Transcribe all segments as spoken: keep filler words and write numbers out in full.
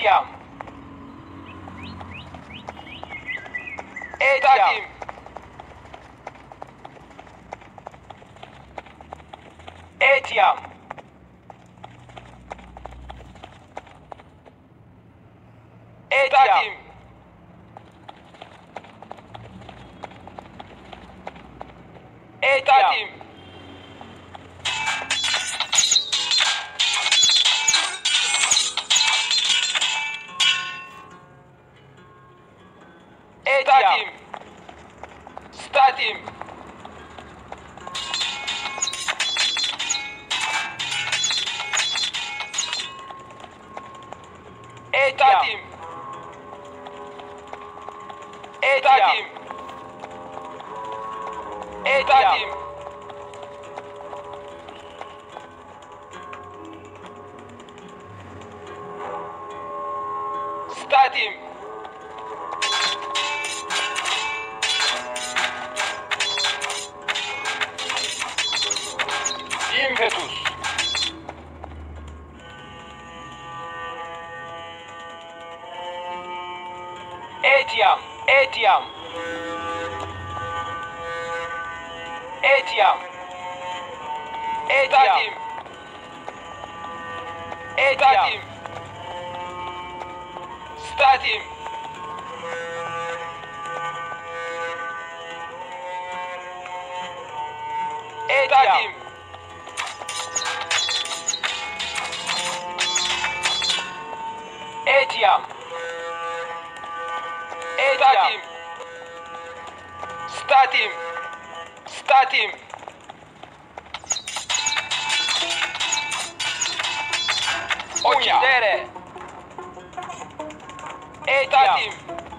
Etiam. Etiam. Etiam. Etiam. Etiam. Etiam. Statim. Etatim. Etatim. Etatim. Statim. Impetus. Etiam. Etiam. Etiam. Etatim. Etatim. Statim. Etatim. Etiam. Etatim. Statim. Statim. Uccidere. Etatim.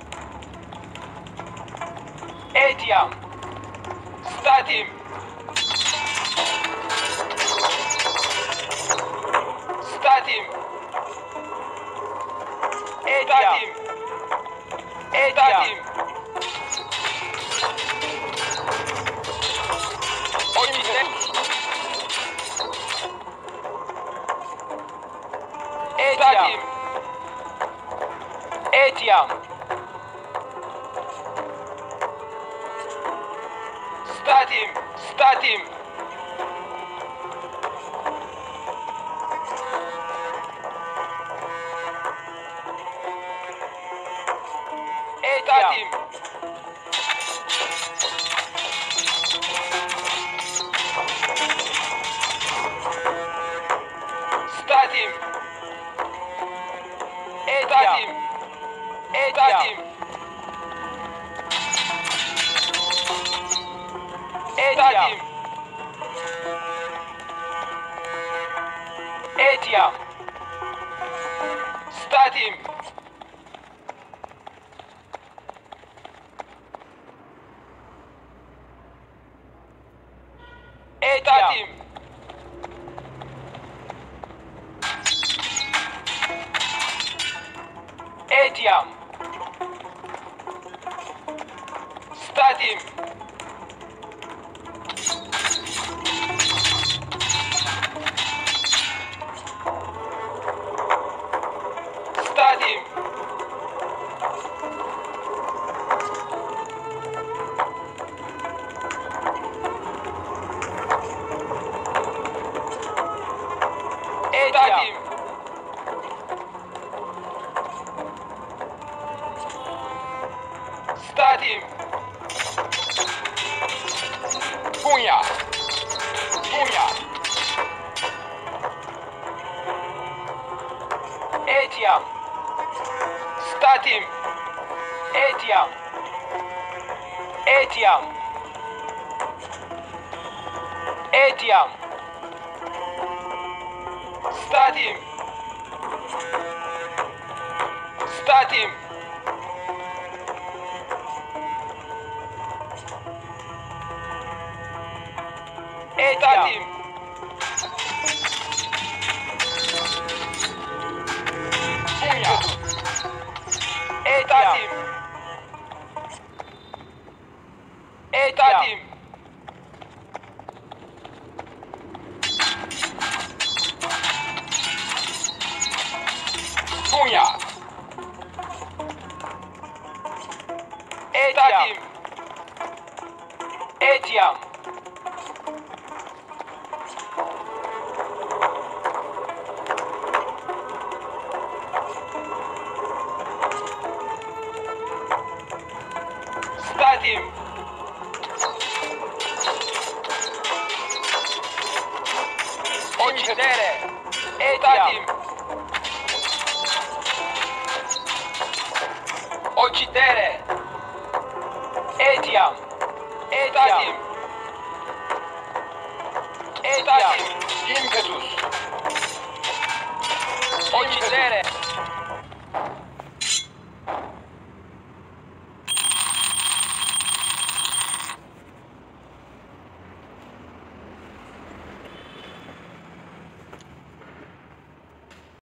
Etiam. Statim. Statim. Etatim. Etatim. Uccidere. Etatim. Etiam. Statim. Statim. Etatim. Statim. Etatim. Etatim. Etatim. Etiam. Statim. Etatim. Etiam. Statim. Statim. Etatim. Statim. Pugna. Pugna. Etiam. Statim. Etiam. Etiam. Etiam. Statim. Statim. Etatim. Pugna. Etatim. Etatim. Pugna. Etiam. Statim. Occidere. Etiam. Occidere. Etiam. Etiam. Etiam. Impetus. Occidere.